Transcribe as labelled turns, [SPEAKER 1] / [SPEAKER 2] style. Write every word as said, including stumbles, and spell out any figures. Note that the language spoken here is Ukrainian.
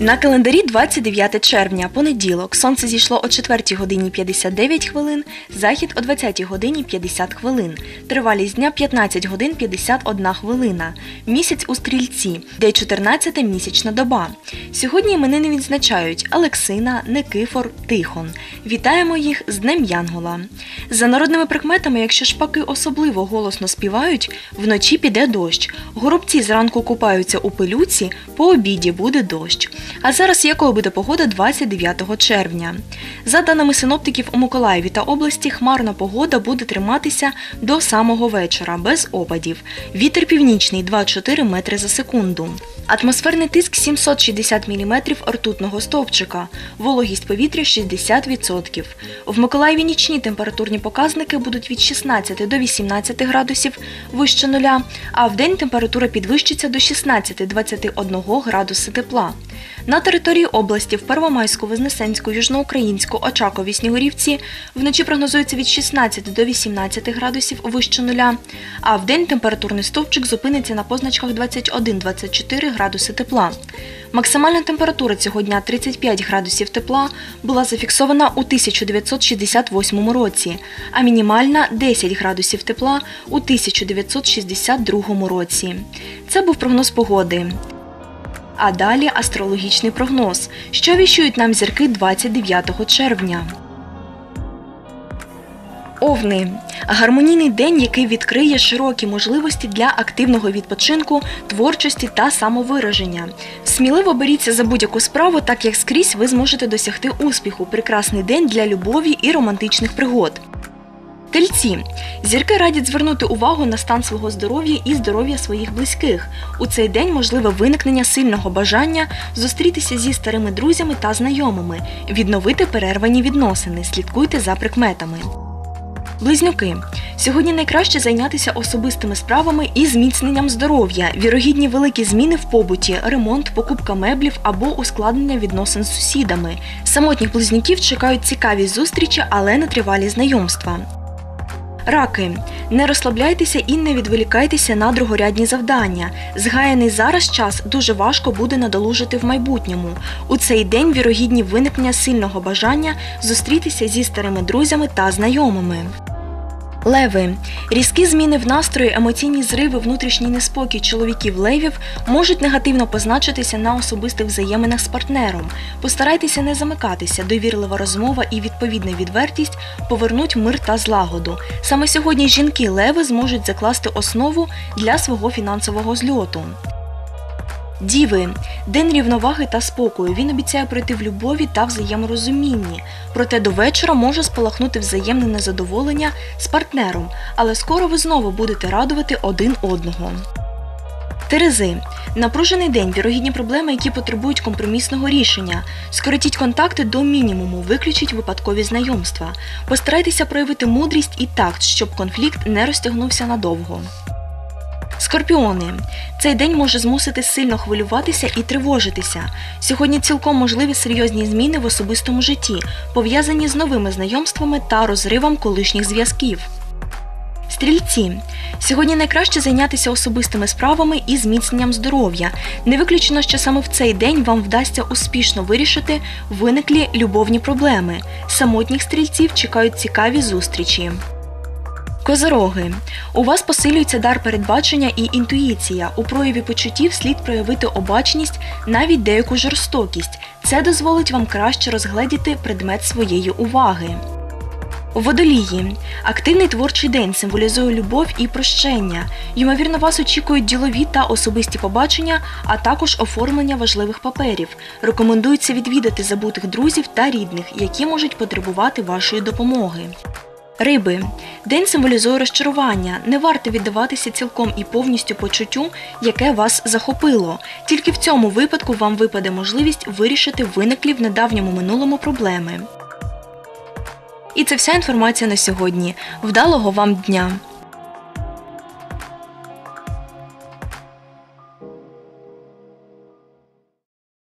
[SPEAKER 1] На календарі двадцять дев'яте червня, понеділок. Сонце зійшло о четвертій годині п'ятдесят дев'ять хвилин, захід о двадцятій годині п'ятдесят хвилин. Тривалість дня п'ятнадцять годин п'ятдесят одна хвилина. Місяць у Стрільці, де чотирнадцята місячна доба. Сьогодні іменини відзначають Алексина, Никифор, Тихон. Вітаємо їх з Днем Янгола. За народними прикметами, якщо шпаки особливо голосно співають, вночі піде дощ. Горобці зранку купаються у пилюці, по обіді буде дощ. А зараз якою буде погода двадцять дев'ятого червня? За даними синоптиків, у Миколаєві та області хмарна погода буде триматися до самого вечора, без опадів. Вітер північний два-чотири метри за секунду. Атмосферний тиск сімсот шістдесят міліметрів ртутного стовпчика. Вологість повітря шістдесят відсотків. В Миколаєві нічні температурні показники будуть від шістнадцяти до вісімнадцяти градусів вище нуля, а вдень температура підвищиться до шістнадцяти-двадцяти одного градуси тепла. На території області в Первомайську, Вознесенську, Южноукраїнську, Очакові, Снігурівці вночі прогнозується від шістнадцяти до вісімнадцяти градусів вище нуля, а вдень температурний стовпчик зупиниться на позначках двадцять один-двадцять чотири градуси тепла. Максимальна температура цього дня тридцять п'ять градусів тепла була зафіксована у тисяча дев'ятсот шістдесят восьмому році, а мінімальна – десять градусів тепла у тисяча дев'ятсот шістдесят другому році. Це був прогноз погоди. А далі астрологічний прогноз. Що віщують нам зірки двадцять дев'ятого червня? Овни. Гармонійний день, який відкриє широкі можливості для активного відпочинку, творчості та самовираження. Сміливо беріться за будь-яку справу, так як скрізь ви зможете досягти успіху. Прекрасний день для любові і романтичних пригод. Тельці. Зірки радять звернути увагу на стан свого здоров'я і здоров'я своїх близьких. У цей день можливе виникнення сильного бажання зустрітися зі старими друзями та знайомими, відновити перервані відносини, слідкуйте за прикметами. Близнюки. Сьогодні найкраще зайнятися особистими справами і зміцненням здоров'я, вірогідні великі зміни в побуті, ремонт, покупка меблів або ускладнення відносин з сусідами. Самотніх близнюків чекають цікаві зустрічі, але нетривалі знайомства. Раки. Не розслабляйтеся і не відволікайтеся на другорядні завдання. Згаяний зараз час дуже важко буде надолужити в майбутньому. У цей день вірогідні виникнення сильного бажання зустрітися зі старими друзями та знайомими. Леви. Різкі зміни в настрої, емоційні зриви, внутрішній неспокій чоловіків-левів можуть негативно позначитися на особистих взаєминах з партнером. Постарайтеся не замикатися, довірлива розмова і відповідна відвертість повернуть мир та злагоду. Саме сьогодні жінки-леви зможуть закласти основу для свого фінансового зльоту. Діви. День рівноваги та спокою. Він обіцяє пройти в любові та взаєморозумінні. Проте до вечора може спалахнути взаємне незадоволення з партнером, але скоро ви знову будете радувати один одного. Терези. Напружений день, вірогідні проблеми, які потребують компромісного рішення. Скоротіть контакти до мінімуму, виключіть випадкові знайомства. Постарайтеся проявити мудрість і такт, щоб конфлікт не розтягнувся надовго. Скорпіони. Цей день може змусити сильно хвилюватися і тривожитися. Сьогодні цілком можливі серйозні зміни в особистому житті, пов'язані з новими знайомствами та розривом колишніх зв'язків. Стрільці. Сьогодні найкраще зайнятися особистими справами і зміцненням здоров'я. Не виключено, що саме в цей день вам вдасться успішно вирішити виниклі любовні проблеми. Самотніх стрільців чекають цікаві зустрічі. Козороги. У вас посилюється дар передбачення і інтуїція. У прояві почуттів слід проявити обачність, навіть деяку жорстокість. Це дозволить вам краще розгледіти предмет своєї уваги. Водолії. Активний творчий день символізує любов і прощення. Ймовірно, вас очікують ділові та особисті побачення, а також оформлення важливих паперів. Рекомендується відвідати забутих друзів та рідних, які можуть потребувати вашої допомоги. Риби. День символізує розчарування. Не варто віддаватися цілком і повністю почуттю, яке вас захопило. Тільки в цьому випадку вам випаде можливість вирішити виниклі в недавньому минулому проблеми. І це вся інформація на сьогодні. Вдалого вам дня!